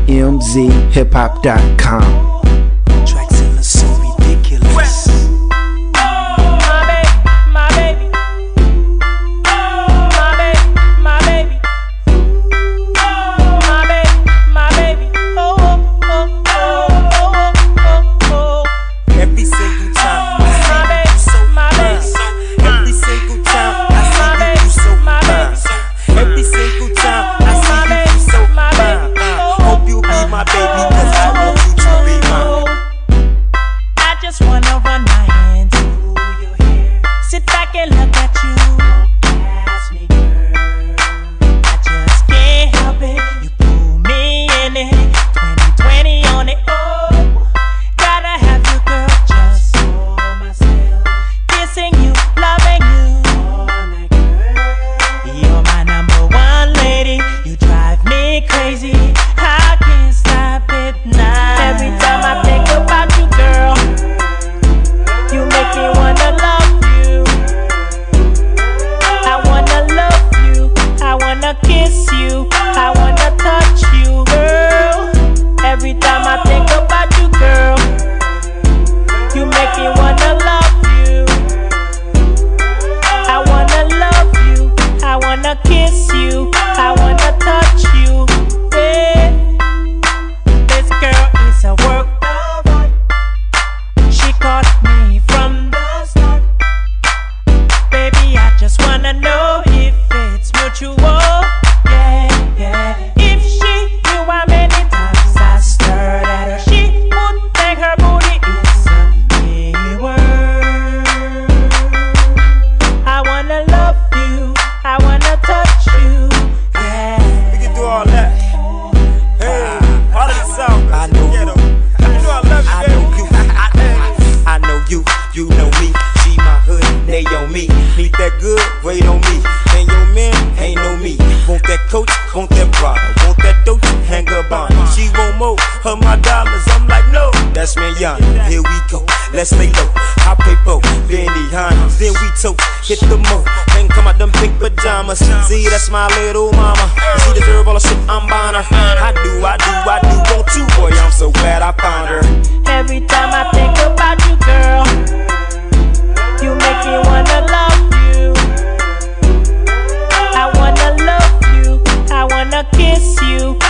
MZHipHop.com. Tracks in the so ridiculous. Kiss you, I wanna touch you, yeah. This girl is a work of art. She caught me from the start. Baby, I just wanna know if it's mutual, yeah, yeah. If she knew how many times I stared at her, she would think her booty is a mirror. I wanna love you, I wanna touch you, yeah. We can do all that. Hey, part of the South. I know you. You know I love you, baby. I know you, you know me. She my hood, they on me. Need that good, wait on me. And your man ain't no me. Want that coach, want that Prada, want that Dolce, hang up on. She want more of my dollars. I'm like, no, that's manana. Here we go, let's lay low. I pay for Benny Hannas, then we tote, hit the mo. Ain't come out them pink pajamas. See, that's my little mama. She deserve all the shit I'm buying her. I do, want you, boy. I'm so glad I found her. Every time I think about you, girl, you make me wanna love you. I wanna love you, I wanna kiss you,